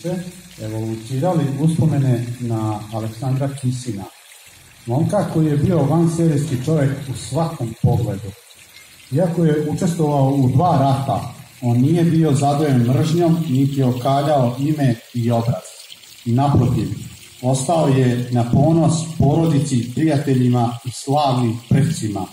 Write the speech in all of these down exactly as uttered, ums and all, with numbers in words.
evoluirali uspomene na Aleksandra Kisina, momka koji je bio vanserijski čovjek u svakom pogledu. Iako je učestvovao u dva rata, on nije bio zadojen mržnjom, niti okaljao ime i obraz. Naprotiv, ostao je na ponos porodici, prijateljima i slavnim precima.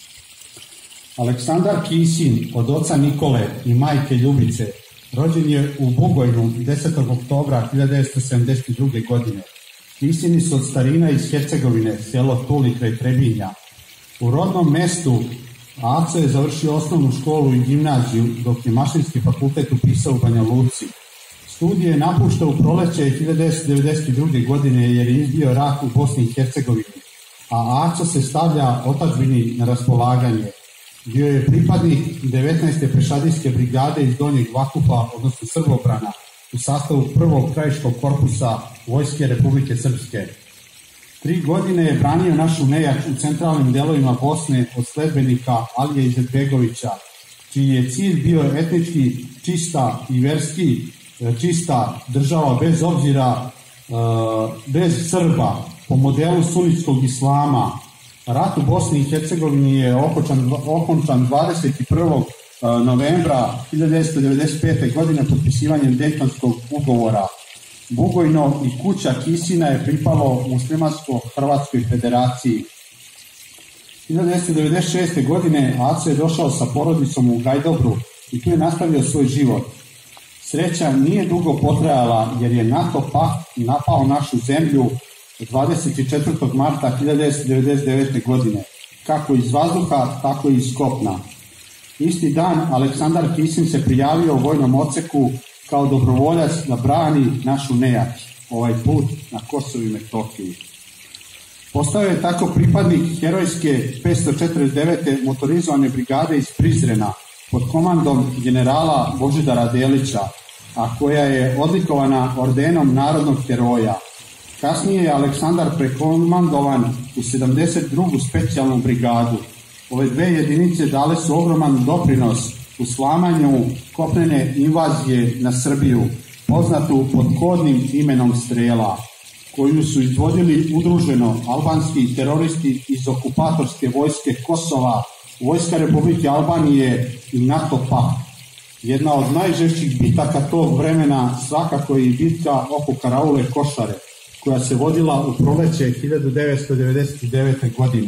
Aleksandar Kisin od oca Nikole i majke Ljubice rođen je u Bugojnu desetog oktobra hiljadu devetsto sedamdeset druge. godine. Kisini su od starina iz Hercegovine, selo Tuli kraj Trebinja. U rodnom mestu Aco je završio osnovnu školu i gimnaziju, dok je mašinski fakultet upisao u Banja Luci. Studije je napuštao u proleće hiljadu devetsto devedeset druge. godine jer je izbio rat u Bosni i Hercegovini, a Aco se stavlja otadžbini na raspolaganje. Bio je pripadnik devetnaeste pešadijske brigade iz Donjeg Vakufa, odnosno Srbobrana, u sastavu prvog krajiškog korpusa Vojske Republike Srpske. Tri godine je branio našu nejač u centralnim delovima Bosne od sledbenika Alije Izetbegovića, čiji je cilj bio etnički čista i verski čista država bez obzira, bez Srba, po modelu sunitskog islama. Rat u Bosni i Hercegovini je okončan, okončan dvadeset prvog novembra hiljadu devetsto devedeset pete. godine potpisivanjem Dejtonskog ugovora. Bugojno i kuća Kisina je pripalo Muslimansko-Hrvatskoj federaciji. hiljadu devetsto devedeset šeste. godine Aco je došao sa porodicom u Gajdobru i tu je nastavio svoj život. Sreća nije dugo potrajala jer je NATO pakt napao našu zemlju dvadeset četvrtog marta hiljadu devetsto devedeset devete. godine, kako iz vazduha, tako i iz kopna. Isti dan Aleksandar Kisin se prijavio u vojnom odseku kao dobrovoljac da brani našu nejač, ovaj put na Kosovu i Metohiji. Postao je tako pripadnik herojske petsto četrdeset devete motorizovane brigade iz Prizrena pod komandom generala Božidara Delića, a koja je odlikovana ordenom narodnog heroja. Kasnije je Aleksandar prekomandovan u sedamdeset drugu specijalnu brigadu. Ove dve jedinice dale su ogroman doprinos u slamanju kopnene invazije na Srbiju, poznatu pod kodnim imenom Strela, koju su izvodili udruženo albanski teroristi iz okupatorske vojske Kosova, Vojska Republike Albanije i NATO pakt. Jedna od najžešćih bitaka tog vremena svakako je i bitka oko Karaule Košare, koja se vodila u proleće hiljadu devetsto devedeset devete. godine.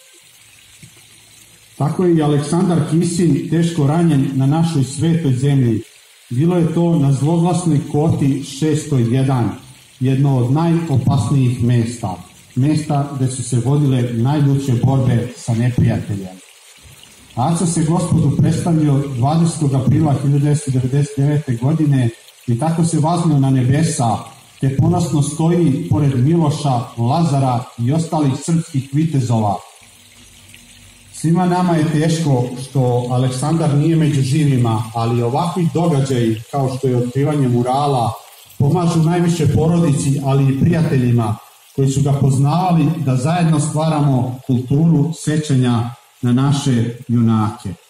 Tako je i Aleksandar Kisin teško ranjen na našoj svetoj zemlji. Bilo je to na zloglasnoj koti šesto jedan, jedno od najopasnijih mesta, mesta gde su se vodile najljuće borbe sa neprijateljem. Aco se Gospodu predstavio dvadesetog aprila hiljadu devetsto devedeset devete. godine i tako se vaznio na nebesa, te ponosno stoji pored Miloša, Lazara i ostalih srpskih vitezova. Svima nama je teško što Aleksandar nije među živima, ali ovakvi događaji, kao što je otkrivanje murala, pomažu najviše porodici, ali i prijateljima koji su ga poznavali da zajedno stvaramo kulturu sećanja na naše junake.